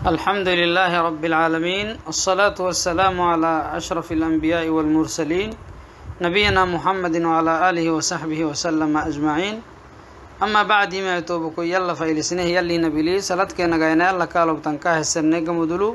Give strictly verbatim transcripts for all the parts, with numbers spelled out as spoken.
الحمد لله رب العالمين، الصلاة والسلام على أشرف الأنبياء والمرسلين نبينا محمد وعلى آله وصحبه وسلم أجمعين. أما بعد ما يتوبك يلا فإلسنه يلي نبيلي صلاتك نغينا يلا كالو بتنكاه السرنيق مدلو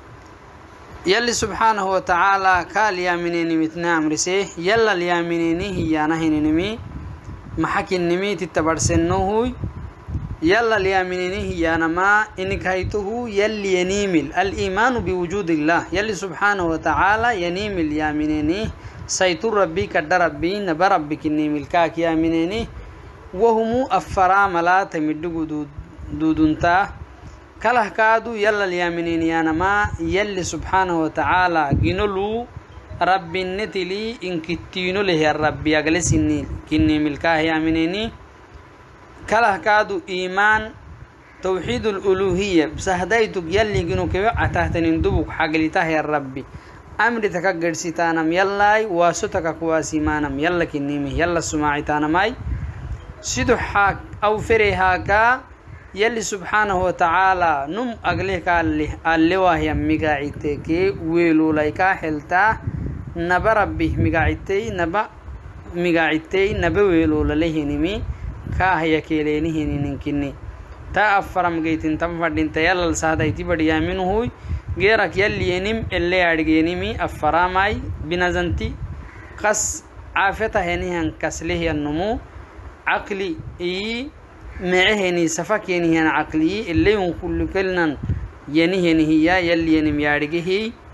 يلي سبحانه وتعالى قال يا منيني متنا أمرسيه يلا اليامنيني هي نهي نمي محكي النمي تتبرسنوه يلا اليامنيني هي نما إنك هيته يلي ينيمل الإيمان بوجود الله يلي سبحانه وتعالى ينيمل يامنيني سيطر ربي كدر ربي نبر ربك النيمل كاك يامنيني وهم أفرا ملا تمدقو دودنتا كله كادو يلا اليامنيني نما يلي سبحانه وتعالى جنلو ربي النتلي إنكتينو له الرب يجلس النيل كنيمل كاه يامنيني كله كادو إيمان توحيد الألوهية بسهدايتك يلي جنو كبع تحتنين دبوك حقلته يا ربي أمر تكجر ستانم يلاي واسطك كواسي مانم يلا كنيمي يلا سماعي تانماي سيدو حاك أو فريهاكا يلي سبحانه وتعالى نم أغليك اللي اللي وهي مقاعدتك ويلو ليكا حلتا نبا ربي مقاعدتي نبا مقاعدتي نبا ويلو لليه نمي كاهيا كيليني هني نكني تا افرم جيتين تم فدين تيال السادايتي بديا منه هو غيرك يلي ينم اللي ادغينيمي افراماي بنزنتي قس عافته هني هن كسله النمو عقلي اي معهني سفك يني هن عقلي اللي كل كلن يني هني هي يلي ينم يادغي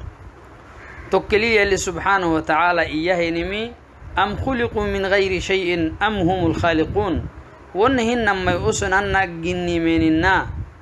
توكلي يلي سبحانه وتعالى اياه ينمي ام خلقوا من غير شيء ام هم الخالقون ونهن ما يؤسن أن جني مننا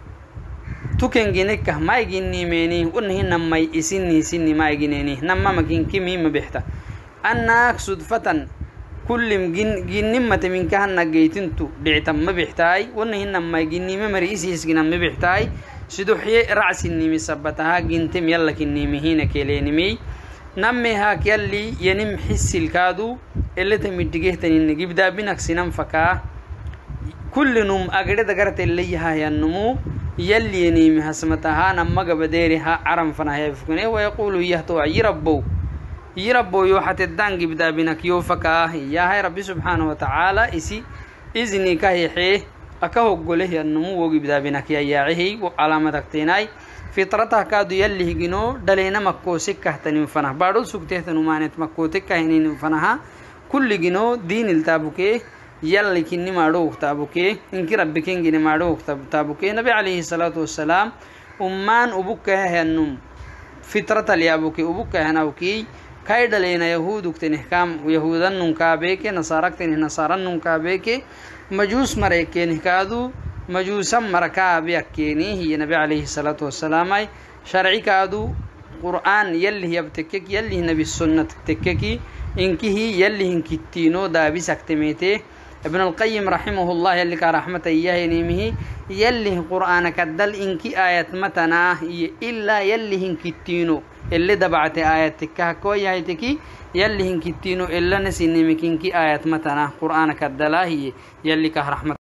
تكن جنك ما يجني مني ونهن ما يسني سني ما يجنيني نما ما كن كمي ما بيحتا أنا أقصد فتن كل جن جن ما تمين كهن جيتنتو بعتم ما بيحتاي ونهن ما يجني ما مريسي يسجن ما بيحتاي سدوحي رأس النمي مثبتها جنتم يلا كني مهينة كليني مي نمي هاك يلي ينم حس الكادو اللي تمدجيه تاني نجيب دا بينك سنم فكاه كل نوم أجرد أجرت اللي هي النمو يلي ينيم حسمتها نما جبديرها عرم فناه يفكنه ويقول يهتو يربو يربو يوحت الدنج بدا بينك يوفكاه يا هاي ربي سبحانه وتعالى إسي إذني كهيحيه أكهو قوله النمو وجبدا بينك يا ياعه وعلامة تكتيناي فطرتها كادو يلي هجنو دلينا مكوسك كهتنين فناه بارو سكته تنمانت مكوتك كهنين فناها كل جنو دين التابوكيه يلي كني مارو كتابوكي إنك ربك إنجني مارو كتابوكي نبي عليه الصلاة والسلام أمان أبوك هنوم فطرة اليابوكي أبوك هناوكي كايد لينا يهود كتنهكام ويهودا ننكابيك نصارك تنه نصارا ننكابيك مجوس مريك نهكادو مجوسا مركابيكيني هي نبي عليه الصلاة والسلام شرعي كادو قرآن يلي يبتكك يلي نبي السنة تككي إنك هي يلي هنكتينو دابي سكتميته ابن القيم رحمه الله يلي كرحمة إياه نيمه يلي قرآن كدل إنك آيات متنا إلا يلي هنكتينو اللي دبعت آياتك كوي آياتك يلي هنكتينو إلا نسي نيمك إنك آيات متنا قرآن كدلا هي يلي كرحمة